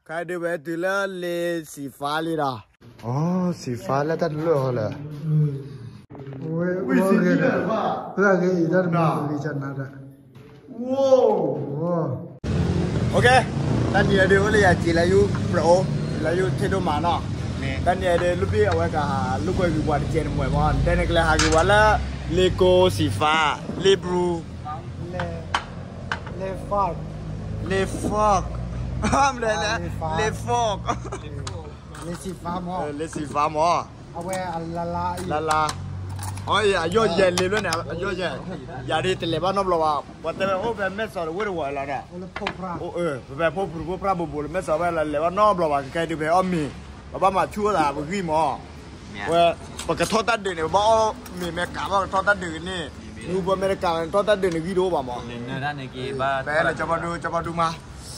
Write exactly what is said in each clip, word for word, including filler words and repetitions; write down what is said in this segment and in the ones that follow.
开的外头了来洗发里了。哦，洗发了，但热好了。嗯。我我给的，我给一点嘛，给钱拿的。哇哇。OK， 但你的我来接来有 pro， 来有铁多嘛喏。但你的路边我个路过去玩钱没嘛，但那个来还去玩了เลโก้สีฟ้าเลบลูเลเลฟอกเลฟอกห้ามเลยนะเลฟอกเลสีฟ้าหมอเลสีฟ้าหมอเอาไว้ลาลาลาลาอ๋ออย่าย่อเย็นเลยด้วยนะย่อเย็นอย่าดีแต่เลยบ้านนอกเราว่าว่าแต่โอ้แบบไม่สอนว่าหัวเราเนี่ยโอ้เออแบบพวกพวกพระบุบุไม่สอนว่าอะไรเลยว่านอกเราว่าใครดูแบบอ้อมมีบ้านมาชั่วละบุกี้หมอว่าปกติทอดตัดเดือนเนี่ยบ้ามีแม่กาบ้าทอดตัดเดือนนี่ดูบ้าแม่กาทอดตัดเดือนนี่กี่ดูบ้าหมอเนื้อด้านในกี่บ้าแต่เราจะมาดูจะมาดูมา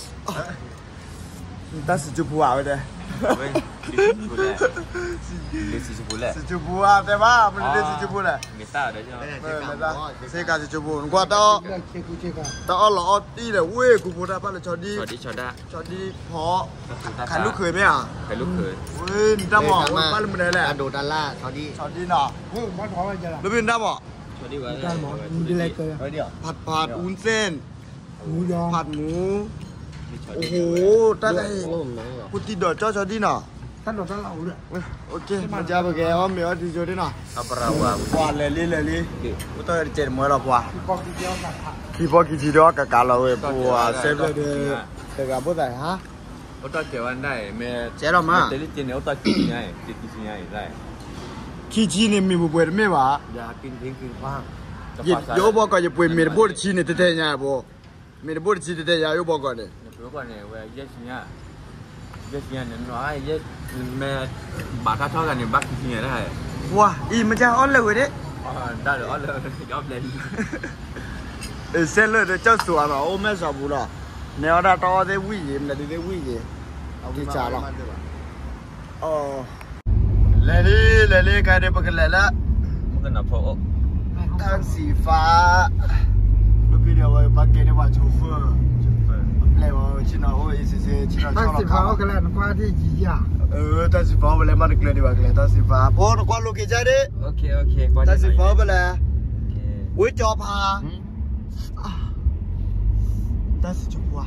ตัดสีจุบัวไปเลยสีจุบัวเลยสีจุบัวแต่ว่ามันเรียกสีจุบัวเลยเมตาได้ใช่ไหมเออเมตาเสกาสีจุบัวกว่าต้องต้องเอาหล่อตีเลยเว้ยกูพูดได้ป่ะเลยชอดีชอดีชอด้าชอดีเพราะขันลูกเขยไหมอ่ะขันลูกเขยเว้ยได้หมอวันป้าลืมได้แหละโดดาล่าชอดีชอดีเนาะเฮ้ยมันพอแล้วจ้ะแล้วเป็นได้หมอชอดีวะได้หมอมีอะไรเกินผัดผัดอุ้นเส้นหมูยอผัดหมูโอ้โหตั้งแต่พุทธิดอเจ้าชอดีเนาะท่านดอกท่านเราเลยโอเคมันจะไปแกว่ามีอะไรที่ชอดีเนาะอัปราว่าว่าเลยเลยเลยกูต้องเจ็ดมื้อแล้วป่ะคีบอกีจีดอกกะเราเว้ยปัวเซฟเลยเด็กกับผู้ใหญ่ฮะอุตส่าห์เกี่ยวกันได้เมื่อเจ้าเรามาแต่ลิจินเนี่ยอุตส่าห์กินไงกินกินไงได้ขี้จีเนี่ยมีบุบเวอร์ไม่วะอยากกินเพียงกินฟ้ายิ่งโยบอกก็จะป่วยมีระบบชีเนี่ยเท่ๆเนี่ยบ่มีระบบชีเท่ๆโยบอกก็เนี่ยโยบอกก็เนี่ยเว้ยเยอะชิเนี่ยเยอะชิเนี่ยน้อยเยอะแม่บาทเท่ากันเนี่ยบักกินเนี่ยได้ว้าอีมันจะอ่อนเลยเว้ยเนี่ยอ๋อได้เลยอ่อนเลยยอมเลยเออเส้นเลยเจ้าสัวเนาะโอ้แม่สาวบุญละเนี่ยเราต่อได้วิ่งเลยได้วิ่งเอาที่จ่าละอ๋อเลยเลยเลยใครได้ปากเลยละมันก็นับพอทางสีฟ้าลูกพี่เดียวไว้ปากเกได้ว่าโชเฟอร์เลยว่าชิโน่โอ้ยสิสิชิโน่ชอบสีฟ้าก็แล้วนึกว่าที่ยี่อ่ะเออทางสีฟ้าไปเลยมันก็เลยดีว่าเลยทางสีฟ้าโอ้นึกว่าลูกกี่ใจดิโอเคโอเคทางสีฟ้าไปเลยอุ้ยจอพา但是就不啊，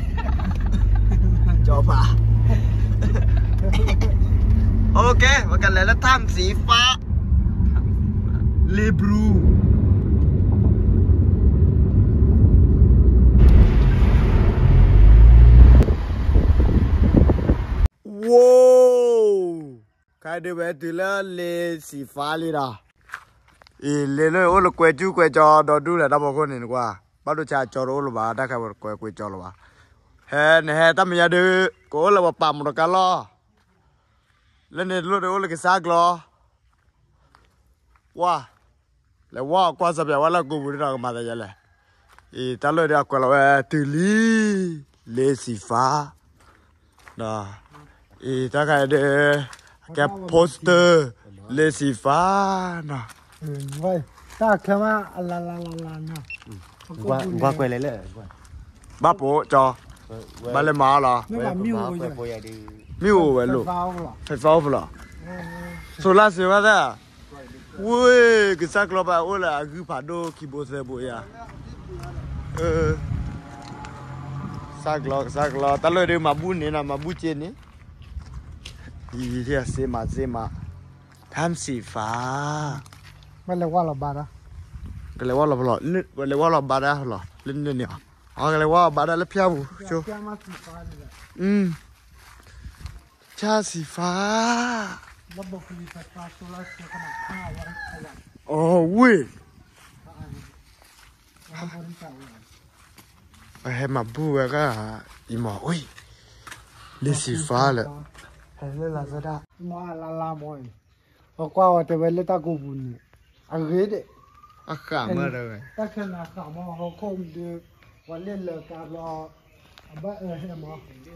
จบอ่ะโอเคมากันเลยแล้วถ้ำสีฟ้าเลบลูว้าวใครได้ไปถึงแล้วเลสีฟ้าเลยนะเออเลเลยโอ้ลูกกวยจูกวยจอดอดูเลยดับเบิลคนนี่กว่าบ้านดูชาจอรู้หรือเปล่าได้แค่ว่ากวยกวยจอหรือเปล่าเฮ้เนี่ยเฮ้ตั้มยาดูกูเลยว่าปั๊มรถกันล้อแล้วเนี่ยรถโอ้เลยก็ซักล้อว้าแล้วว้ากว่าสับยาว่าแล้วกูบุรีรัมย์มาได้ยังไงอีตาเลยเดี๋ยวกูเราเออตุลีเลสีฟ้านะอีตาใครเด้อแกโปสเตอร์เลสีฟ้านะเออไว้ถ้าแค่ว่าลาลาลาลานะว่าว่าเกยเลยเลยบ้าโปจอบ้าเลยมาเหรอไม่ว่ามิวเลยมิวเว้ยลูกไฟฟ้าเปล่าโซล่าเซลล์อะไรเว้ยก็สักรอบอ่ะโอ้ล่ะคือผ่านดูคีย์บอร์ดเซบุยอ่ะเออสักรอบสักรอบตลอดเรื่องมาบุญเนี่ยนะมาบุญเจนี่อีเดียเซมาเซมาทำสีฟ้าไม่เรียกว่าเราบาร์ก็เลยว่าเราหล่อนึกก็เลยว่าเราบาดาหล่อเล่นเนี่ยอ๋อก็เลยว่าบาดาแล้วเพี้ยวโชว์อืมชาสีฟ้าระบบผลิตไฟฟ้าโซลาร์เซลล์ขนาดห้าวัตต์โอ้วิไอ้มาบูเอก็อีหมออุ้ยเลสีฟ้าเลยไอ้เล่นลาซาด้ามาลาลาบอยเพราะว่าแต่เวลาตากูบุญอันเกดอ่ะข้ามาเลยถ้าแค่นักข่าวมาเขาคงดูวันเล่นเลยการรอบ้าเออใช่ไหม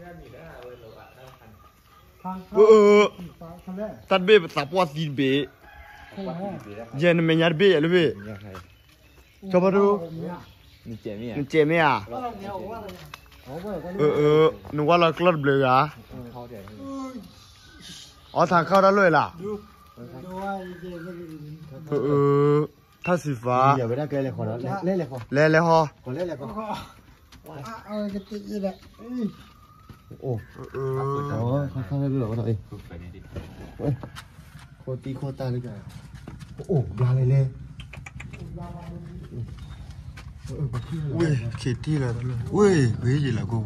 เออตัดเบ้ตับว่าสีเบ้เย็นไม่ยัดเบ้เลยเบ้ชอบดูนี่เจมี่อ่ะนี่เจมี่อ่ะเออเออนึกว่าเรากลัดเบลออ๋อทางเข้าได้เลยล่ะเออเออถ้าสีฟ้าอย่าไปได้เกินเลยขอแล้วเล่นเลยขอเล่เลยฮอขอเล่นเลยขอเอากระติกแหละโอ้เอออ๋อข้างๆได้ด้วยเหรอเราเองโคตีโคตาเลยกันโอ้ยาเลยเลยอุ้ยเขตที่ละเลยอุ้ยเฮ้ยยี่ละกู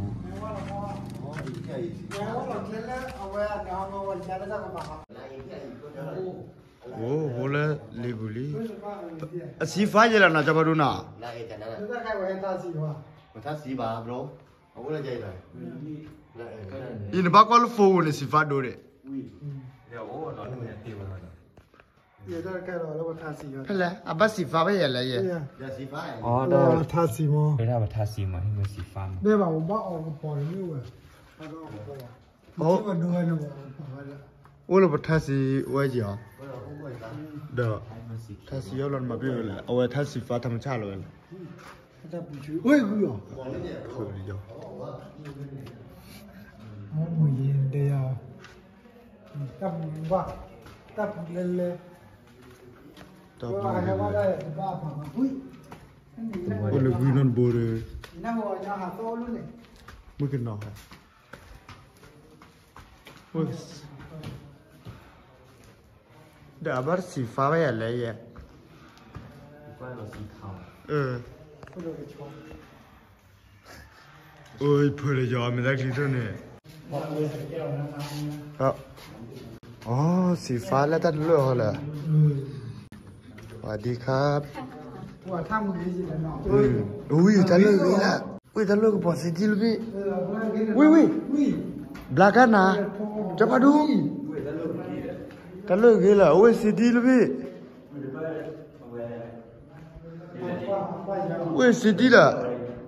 โอ้โหเลยลีบุลีสีฟ้ายี่ละน่าจะมาดูน่ะน่าเอจันนั่นแหละจะใครไว้ท่าสีวะมาท่าสีบาบรเอาไว้ใจเลยยินบ้าก็ลูกฟูนี่สีฟ้าดูดิเดี๋ยวโอ้นอนไม่ได้ตีมันเลยเดี๋ยวจะใครรอแล้วมาท่าสีวะเฮ้ยอ่ะบ้าสีฟ้าไม่เห็นเลยยี่อย่าสีฟ้าอ๋อได้ท่าสีมั้งไม่ได้มาทาสีมาให้มันสีฟ้าได้ป่าวผมบ้าออกกระป๋องนี่เว้ยโอ้มาดูนะบอกโอ้เราบัดท่าสีไว้จีอ๋อเด้อท่าสีเอาหล่นมาเบี้ยวเลยเอาไว้ท่าสีฟ้าธรรมชาติเลยท่าปูชูเฮ้ยกูเหรอเผื่อเลยจ้ะโอ้ยเดียวตับว่าตับเล่นเลยตับว่าให้ว่าได้บ้าผ่าอุ้ยโอ้เลยวินันโบเลยนั่งหัวจะหาโต้รุ่นเลยมึงกินหน่อยโอ้ยเดี๋ยวบัดสีฟ้าไม่เห็นเลยยี่ก็เราสีขาวเออโอ้ยเผื่อเลยจ้ะไม่ได้กินตัวเนี่ยครับอ๋อสีฟ้าแล้วท่านเลือกเหรอสวัสดีครับว่าถ้ามึงดีจริงเนาะอืมอุ้ยท่านเลือกเลยละอุ้ยท่านเลือกก็พอสิจิลพี่อุ้ยอุ้ยบล็อกกันนะจะมาดูท่านเลือกเลยละอุ้ยสิจิลพี่อุ้ยสิจิละ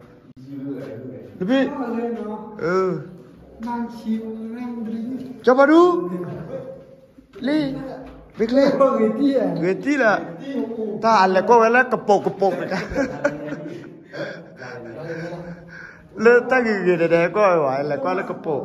พี่เออนั่งชิวนั่งดื่มจะมาดูลี่บิ๊กลี่เกตี้อ่ะเกตี้ละถ้าอะไรก็เวลากระโปงกระโปงเลยกันเลือดตั้งกี่กี่เด็กก็ไหวแล้วก็แล้วกระโปง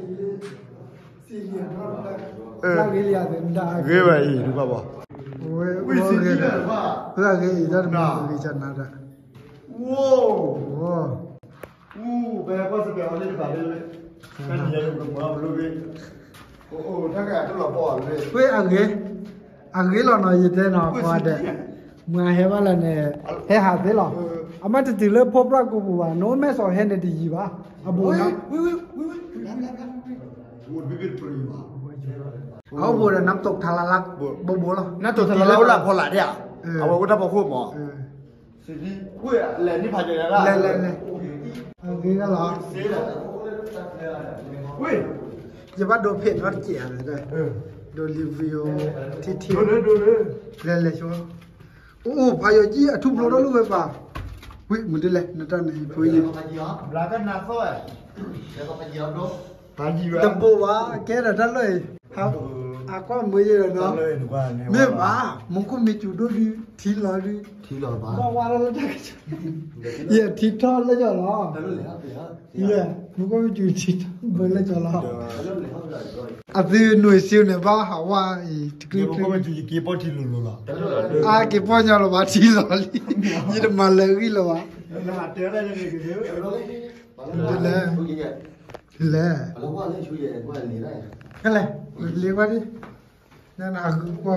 เออเกลี่ยเดินได้เกี่ยวกับอีดูป่ะบ่โอ้ยโอ้ยเกลี่ยเพื่อเกลี่ยจะมาดีจังนะจ๊ะว้าวว้าวอู้ไปก็สเปรย์เอาเลยดีกว่าเลยกันเยอะกับมาบลูบีโอ้โหถ้าแกต้องหลับปอดเลยเฮ้ยอังเกอังเกเราหน่อยยืดได้หน่อยกว่าเด็กเมื่อเห็นว่าอะไรเนี่ยเฮ้หาได้หรออามาจะตีเลิกพบรักกูบัวโน้นแม่สอนเห็นได้ดีป่ะอาบุญนะวิววิววิวบุญวิบิตปรีวะเขาบุญน้ำตกทาราลักบุญบุญหรอน้ำตกทาราลักหลักพอหลักเนี่ยเอาไว้ถ้าพอคู่หมอสิที่อุ้ยแหลนนี่ผ่านอยู่แล้วล่ะแหลนแหลนเลยอังเกก็หรออุ้ยจะว่าโดนเพจวัดเจี๋ยเลยด้วยโดนรีวิวที่ที่ดูเลยดูเลยเล่นเลยชัวร์โอ้พายจี้ทุบโลดลูกไปป่ะวิมึงได้เลยนั่นตอนนี้พูดยังบลากันนักเขาเอ้แล้วก็ไปเยี่ยมดูพาจีวะแต่บัวแกน่ะนั่นเลยครับอาก็มือเยอะเนาะเนี่ยบ้ามึงก็มีจุดดูดีทีละดีทีละบ้าบ้าว่าเราจะเหี้ยทีทอดแล้วจ้ะเนาะเหี้ยมึงก็มีจุดทีทอดเบอร์แล้วจ้ะเนาะอ่ะคือหน่วยซิลเนี่ยบ้าหาว่าอีกรีบก็ไม่จุดกี่ปอนทีลุลุละอ่ะกี่ปอนเนี่ยเราบ้าทีละลียี่เดมาเลยกี่ละวะหาเจอได้ยังไงกันเยอะเลยเลยแล้วว่าเล่นช่วยยังว่านี่ได้อะไรเรียกว่าดินั่นอ่ะคือว่า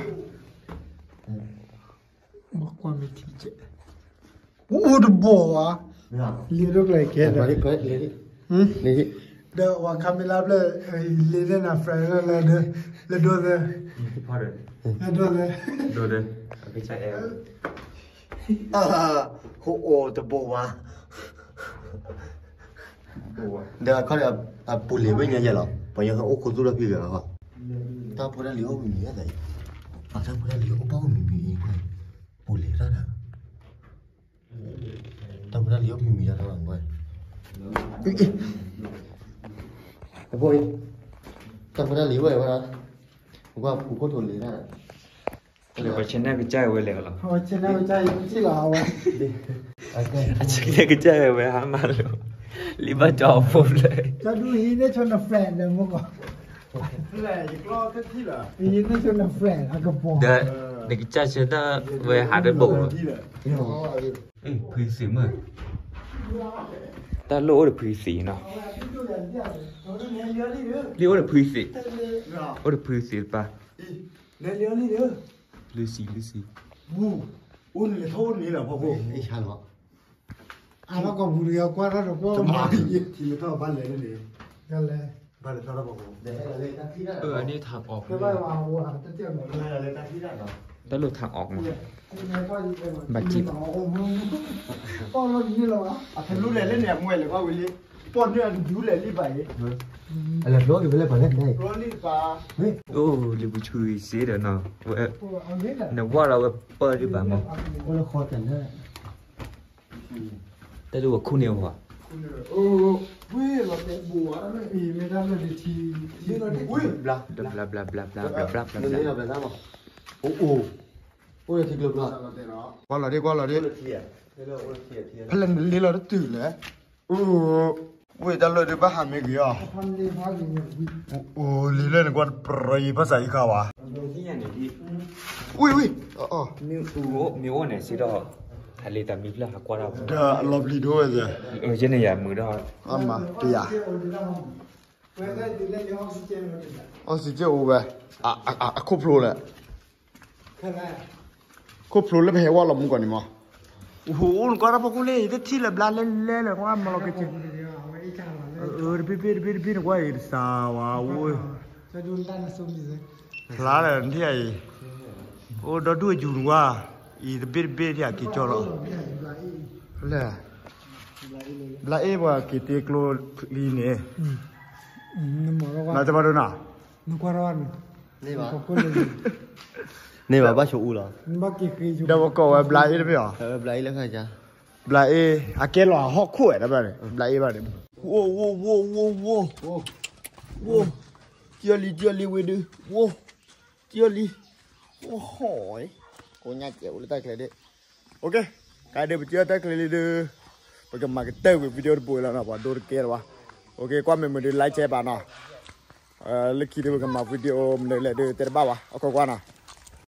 บอกว่าไม่ทีเจโอ้ดูบัวเรียกอะไรแกเนี่ยเรียกเรียกอืมนี่เดี๋ยวว่าคาเมล่าเปล่าเรียกน่ะเฟรนด์เลยเด้อเลยดูเลยพอเลยดูเลยดูเลยไม่ใช่เอลอ่าโหโอ้ตัวบัวเดี๋ยวเขาจะปุ่นเหลวไม่เงี้ยหรอพอยังเขาโอ้คนตัวละพี่เหรอถ้าพูดได้เหลวมีอะไรอ่ะถ้าพูดได้เหลวก็มีมีอีกคนปุ่นเหลวได้นะถ้าพูดได้เหลวมีมีอะไรบ้างเว้ยไอ้พวกนี้ถ้าพูดได้เหลวเว้ยวะนะผมว่าผมก็ทนเหลวได้เลยว่าฉันน่าจะใจไว้แล้วหรอโอ้ฉันน่าจะใจที่เราอ่ะฉันน่าจะใจไว้หามาแล้วลิบจอผมเลยจะดูฮีเนี่ยชนแฟนเลยมั้งก่อนแหละอีกรอบที่เหรอฮีเนี่ยชนแฟนอะกระป๋องเดี๋ยวเด็กจะเชื่อได้เวหาได้บุกที่เหรอเอ้ยพื้นสีมือแต่โลดพื้นสีเนาะเรียกว่าพื้นสีโอ้พื้นสีป่ะเดี๋ยวเดี๋ยวนี่เด้อฤาษีฤาษีวูอุ่นเลยโทษนี้เหรอพ่อพ่อไอ้ชันเหรออ่ะแล้วก็บุรีกว่าแล้วก็จะมาที่ที่ไม่ต้องบ้านเลยนั่นเองกันเลยบ้านเลยต้องระบบเดี๋ยวอะไรตั้งที่ได้เอออันนี้ทางออกก็ว่าว่าว่าจะเจียมหมดเลยอะไรตั้งที่ได้เหรอแต่โลดทางออกมาบัตรจิบป้อนรถนี้เหรอวะอ่ะทะลุเลยเล่นเนี่ยมวยเลยว่าวิลลี่ป้อนเนี่ยดูเลยรีบไปอะไรรถอยู่ไปเลยไปเลยได้ร้อนรีบปลาเฮ้ยโอ้ลิบุชุยเสียเดี๋ยวเนาะเว้ยเอาเงี้ยแหละเดี๋ยวว่าเราเปิดดีกว่ามั้งคนละคอกันได้แต่ดูว่าคู่เนียวว่ะโอ้เว้ยเราเตะบัวแล้วไม่อีไม่ได้เลยทีทีเราได้อุ้ยบลาบลาบลาบลาบลาบลาบลาบลาเดี๋ยวนี้เราไปได้ป่ะโอ้โหโอ้ยทิ้งลบละ qua là đi qua là đi เทียเดี๋ยวเราเทียเทีย phải lần đi là nó tử đấy ừ ui ta lời đi bắt hàng mấy cái à พันดีพันดีเนี่ย ô lý lên quan prey bắt giải cả à ที่อย่างนี้ ui ui ờ ờ มิวอูมิวเนี่ยสิดอกทะเลแต่มีเรื่องหากว่าเรา đã lọp lý đôi rồi เออเจนเนี่ยมือดอก ăn mà đi à เว้ยได้ดีเลยออกซิเจนเลย ô xí chứ ô về à à à khúc pro này แค่นั้น khúc pro là phải qua lòng còn đi mà ủa nó qua đó bao nhiêu lấy thế thì là bla lên lên là qua mà nó cái chuyện เอาไว้จ้างเราเออพี่พี่พี่พี่ว่าอีสาวะโว้ยจะดูด้านซุ่มดิพลาเลยที่ไอ้โอ้ดอดูจูนว่าอีพี่พี่ที่อากิจอร์เลยบลาเอว่ากิเตกโลลีเนี่ยอืมอืมหมอว่าน่าจะมาดูนะนึกว่าร้อนนี่วะขอบคุณเลยนี่วะบ้าโชว์เหรอมันบักกี่คืออยู่เดี๋ยวก็ว่าบลาเอได้ไหมอ่ะเออไรแล้วใครจะบลาเออาเกลว่าฮอกคู่ได้ป่ะเนี่ยบลาเอป่ะเนี่ยโว้โว้โว้โว้โว้โว้โว้เจียลีเจียลีเวดูโว้เจียลีโอ้โหกูน่าเจ๋วเลยตั้งแต่เด็กโอเคกายเดี๋ยวไปเจอตั้งแต่เด็กไปกันมากันเต้าวิดีโอดูแล้วนะว่าดูเกลว่าโอเคกว่าไม่มาดูไลค์แชร์บ้างนะเอ่อเล็กคิดว่ากันมาวิดีโอมันเลยเดี๋ยวเตะบ้าวะเอาเข้ากันนะ